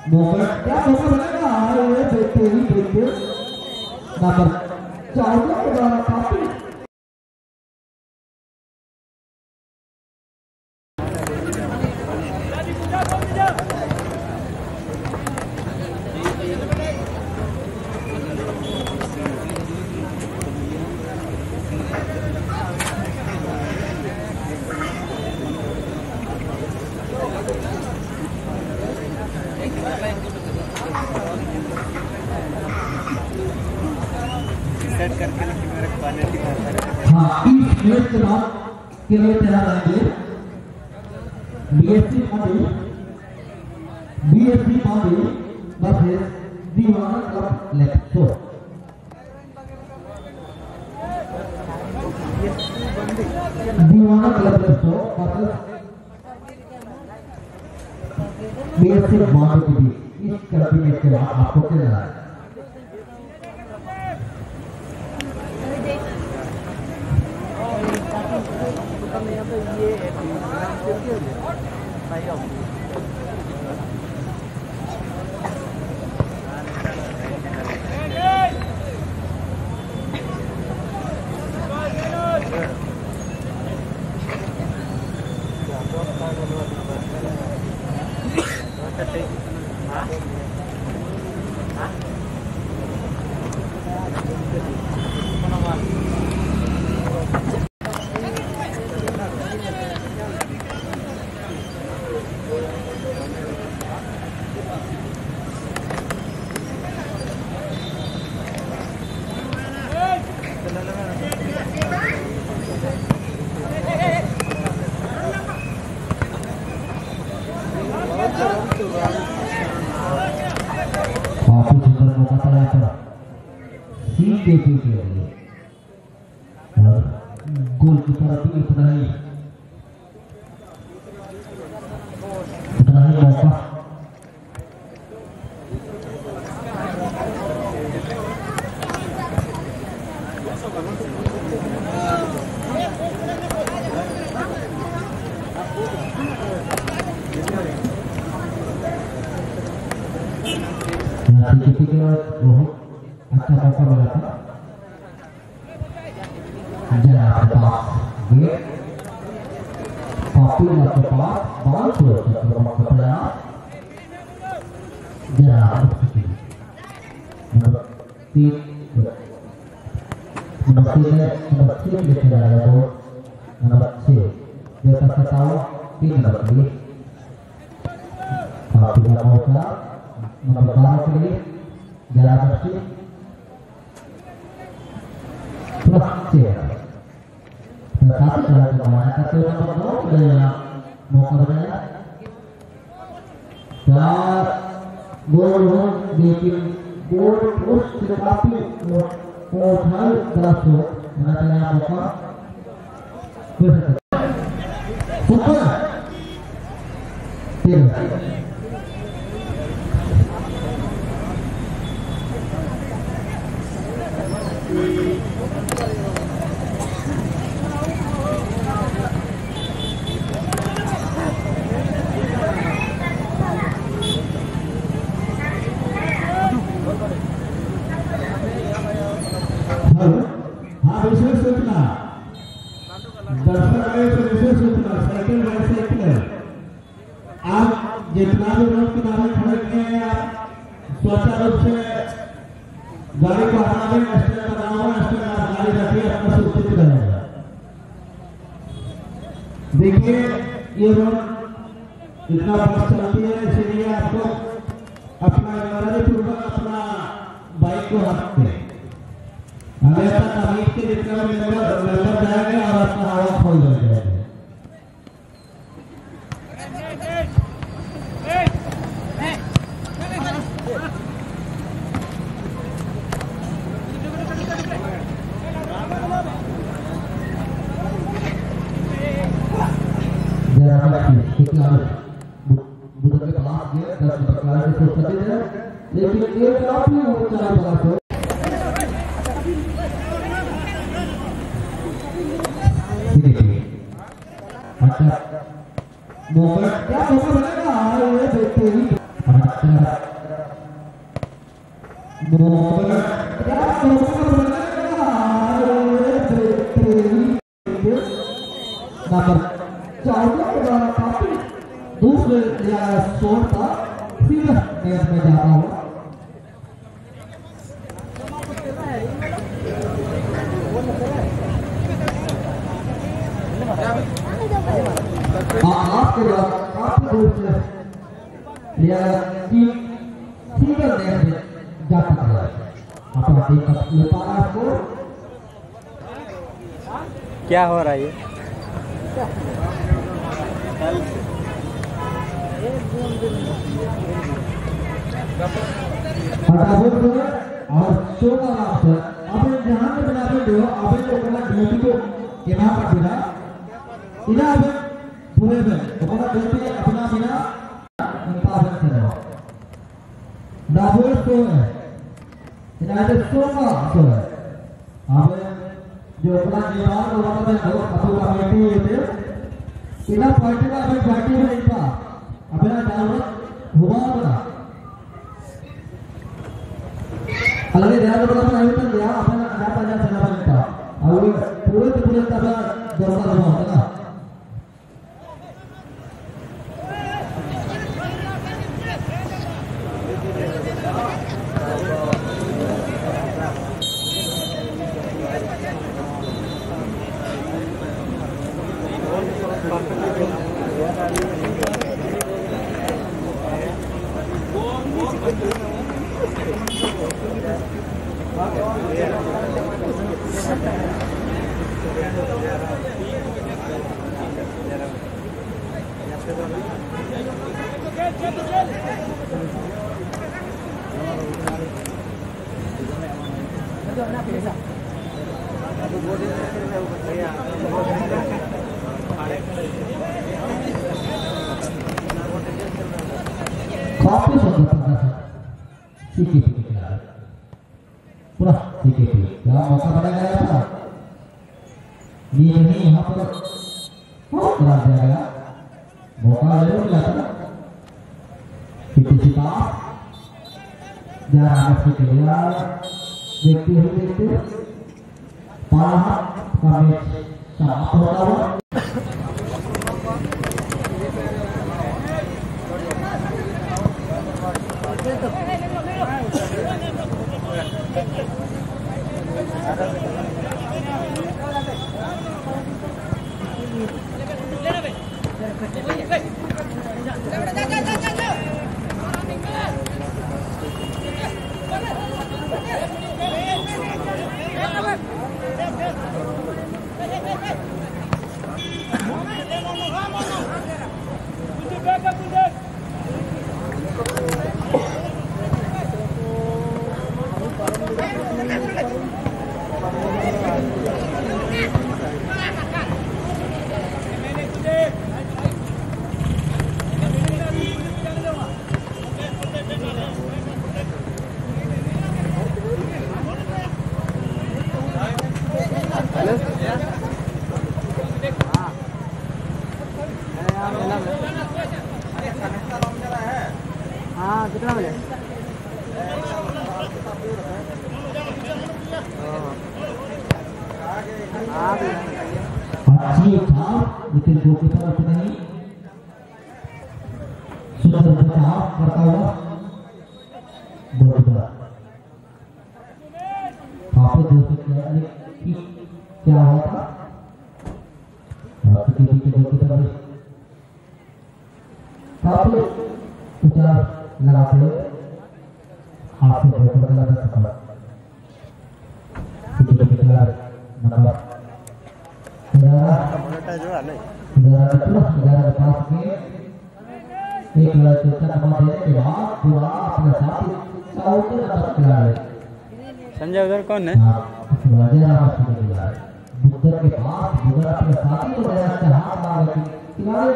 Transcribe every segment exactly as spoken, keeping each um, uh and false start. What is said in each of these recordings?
Moment क्या मौका बनेगा ये देखते ही देखते नंबर चौदह के द्वारा काफी हाँ इस मैच के बाद केवल तेरा रहेंगे BSc Pandey BSc Pandey versus Deewana club लेफ्टो दीवाना क्लब लेफ्टो वर्सेस बीएससी पांडे के बीच इस कबड्डी मैच के बाद आपको क्या लगा गोल की तरफ भी इतना ही इतना ही मौका बहुत अच्छा मौका मिला था जनाब के पास ये पॉपुलर के पास बॉल को चक्रवात का प्रयास जनाब नंबर तीन नंबर तीन नंबर छह लेके जा रहा है वो नंबर छह ये तक सताओ तीन नंबर के लिए पॉपुलर मौका नंबर बारह के लिए जनाब से काफी सारा कमाया करते हुए नंबर नौ गया मौका बनाया चार गोल हो लेकिन गोल पोस्ट से काफी उठाई तरफ से बनाया मौका सुपर तीन हाँ विशेष सूचना दर्शक आए तो विशेष सूचना साइकिल बाइसाइकिल आप जितना भी रोड किनारे खड़े किए हैं आप स्वतः रूप से गाड़ी को हटा दें स्टैंड बनाओ स्टैंड आप गाड़ी रखिए अपना सुरक्षित रहेगा। देखिए ये रोड इतना बस चलती है इसीलिए आपको अपना पूर्वक अपना बाइक को रखते हमेशा तमीज के जितना मेंबर मेंबर जाएंगे और अपना हवा खोल देंगे। बुद्ध के पास गए दस प्रकार के सोच सकते हैं लेकिन एक काफी ऊंचा बड़ा मोमेंट क्या मौका बनेगा ये देखते ही दूसरे शोर का फिर मैच में जा रहा हूँ। आपके बाद आपके दूसरे टीम सिंगल मैच में जा सकता है। अपना टीम का पारा स्कोर क्या हो रहा है ये? और सोना आपसे आपने जहां पे बना दो आपने तो अपना ड्यूटी को यहाँ पर बिना इधर आप पूरे में अपना ड्यूटी अपना बिना इंपावर करो दाबोर तो है इधर तो सोना तो है आपने जो अपना जीवन और अपना जो अपना कमेटी होते इधर पार्टी का अपनी पार्टी में इनका अपना डाउनलोड हुआ बना अलग ध्यान रखना है तो क्या अपना क्या पता चला बनता और पूरे पूरे तबा दरबार में होता है काफी सुंदर प्रदर्शन सीकेपी के खिलाफ पूरा सीकेपी क्या मौका बना गया था ये नहीं यहाँ पर बहुत करा दिया गया मौका जरूर मिला था किसी का जरा के लिए देखते हुए देखते पाला का मैच समाप्त होता हुआ हाँ कितना मिले? अच्छी उठाव लेकिन गोलकीपर अपने नहीं सुंदर बचाव करता हुआ गोलकीपर काफी देर से क्या हुआ था आपके पीछे गोलकीपर काफी उचार लगाते हुए हाथ से गोलकीपर लगा सकता पीछे खिलाड़ी नंबर ग्यारह ग्यारह ग्यारह पास में एक लड़के का नंबर देने के बाद पूरा अपने साथी चौथे नंबर खिलाड़ी संजय उधर कौन है? बुद्धर के पास बुद्धर अपने साथी को दया से हाथ मार रहे खिलाड़ी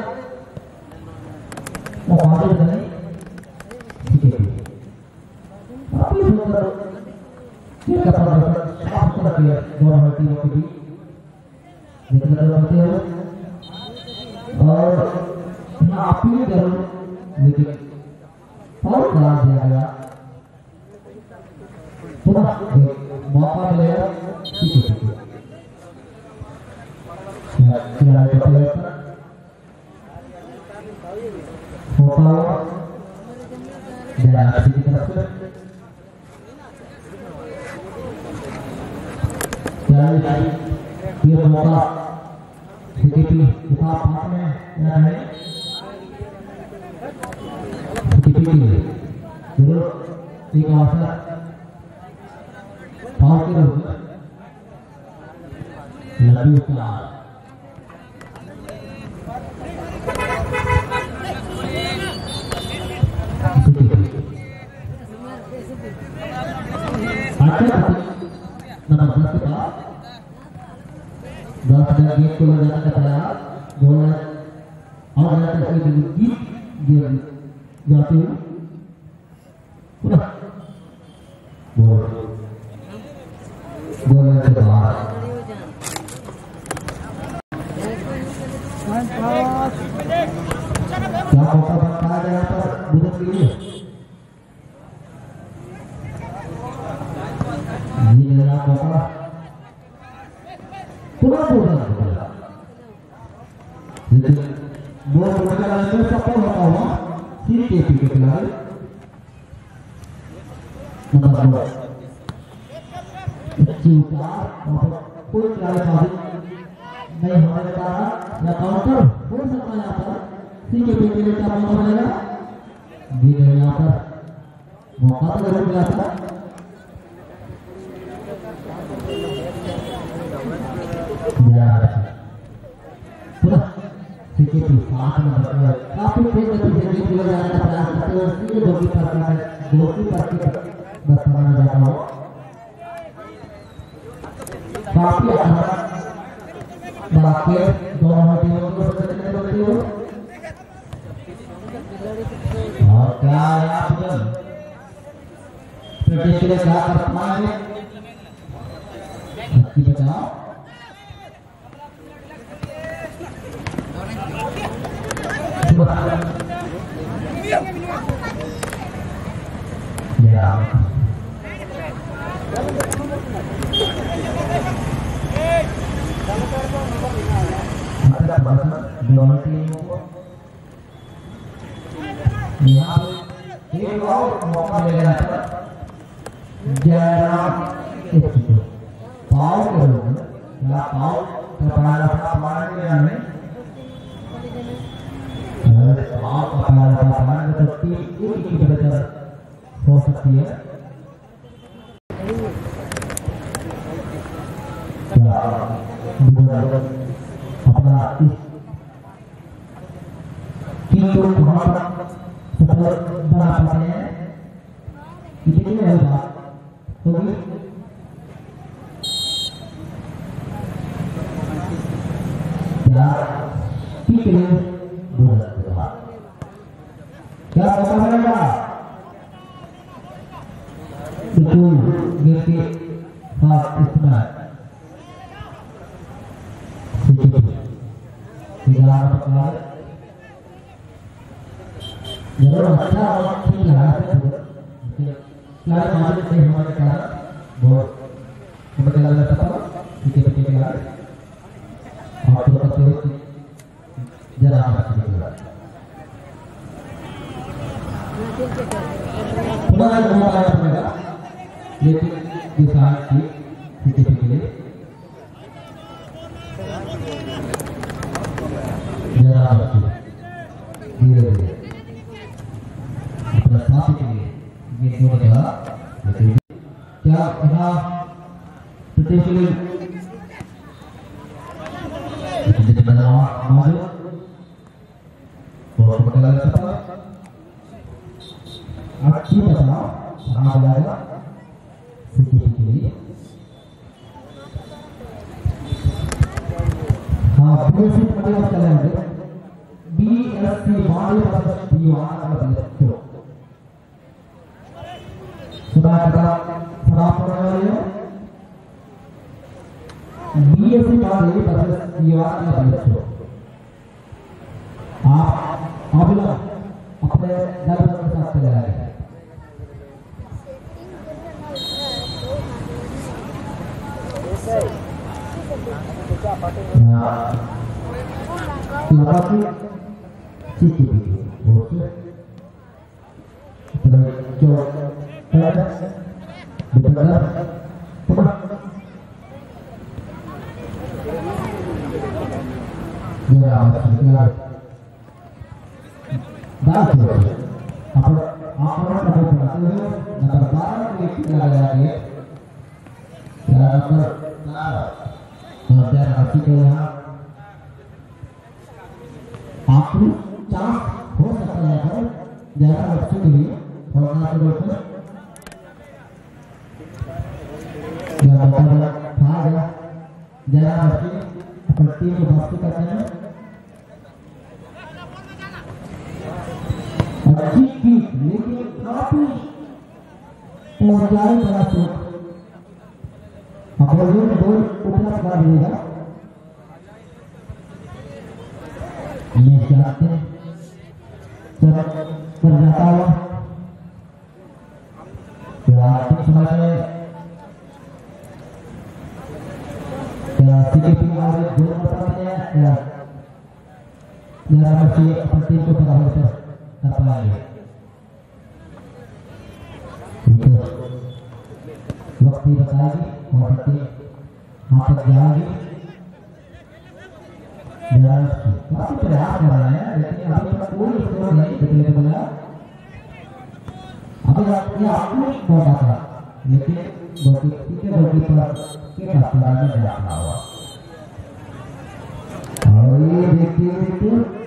वो आगे नहीं ठीक है काफी सुंदर ये का प्रदर्शन साफ करके दोनों टीमों के बीच देखने होते हैं और अपील करूं लेकिन और करार दिया गया। पुनः मौका मिलेगा ठीक है ठीक है खिलाड़ी का प्लेयर होता हुआ जरा आरसी की तरफ से खिलाड़ी फिर मौका सीटीपी किताब हाथ में या नहीं सीटीपी के लिए जरूर एक अवसर फाउल के रूप में लड्डू का नंबर दस के पास दस हजार गेट को ले जाने का प्रयास गोल और जाते एक गीत गेम जाते हुए पूरा गोल गोल के बाद क्या मौका बनता है यहाँ पर बुजुर्ग के लिए ये मेरा मौका पूरा पूरा लेकिन वो पूरा में सफल होता हुआ सीटीपी के खिलाड़ी नंबर दो चूका और कोई खिलाड़ी बाजी नहीं होने के कारण या काउंटर हो सकता है यहाँ पर सीटीपी के लिए क्या मौका मिलेगा जी नहीं यहाँ पर मौका तो जरूर मिला था पूरा सीटीपी सात नंबर पर काफी तेज गति से गेंद ले जाने का प्रयास करते हुए सीधे गोलकीपर के गोलकीपर के बस बनाना जाता हो काफी अच्छा बाकी दोनों टीमों को सचने लगती हो और क्या आप प्रदेश के लिए क्या कर पाएंगे अच्छी बचाओ यहाँ एक और मौका मिलेगा जयराम पाव के रूप में या पाव कपाल मारने में पाव कपाल मारने तो तीन एक की बचत हो सकती है अपना इस टीम को बहुत सफल बना पाते हैं कितनी है बात होगी क्या ठीक है क्या मौका मिलेगा बिल्कुल गेम के साथ इस्तेमाल जरूर अच्छा और ठीक लगा है क्लास मार्केट से हमारे कारण बहुत हमें लग रहा था ठीक है ठीक है आप लोग का तो जरा आप ठीक है पुनः मौका आया पड़ेगा लेकिन किसान की ठीक है के लिए जरा आप धीरे धीरे अपना साथ के लिए ये हो गया क्या यहाँ प्रत्येक के लिए जितने बदलाव मौजूद और बदला सकता अच्छी बदलाव कहाँ जाएगा सीटीपी के लिए हाँ बेसिक बदलाव चलेंगे बीएससी बाली वर्सेस दीवान बदलाव सुबह का खराब होने वाली है बीएससी बाली वर्सेस दीवान बदलाव आप अभी अपने दल के साथ चले आए Lapati Ciki Bukti Terjauh Pada Dipegang Pernah Ya Sekitar Bagus Apa Apa Apa Berhasil Nomor barang Kita lagi Ya nomor Dan arti kaya आपको चांस हो सकता है पर जरा बच्चे के लिए होना तो होता जरा बच्चा था जरा जरा बच्चे पट्टी को बस्ती करते हैं अच्छी की लेकिन काफी पहुंचाए बड़ा तो अब वो दो उतना कर देगा ये चाहते जब कर जाता हुआ क्या कुछ समय में क्या सीपी वाले दो बताते हैं क्या जरा बच्चे अपने टीम को बराबर कर कर पाएंगे वक्त ही बताएगी और बच्चे वहाँ तक जाएंगे काफी प्रयास कर रहे हैं लेकिन अभी तक कोई स्कोर नहीं देखने को मिला अभी आपने आपको मौका था लेकिन गोलकीपर गोलकीपर के रास्ते में जा रहा हुआ और ये देखिए देखिए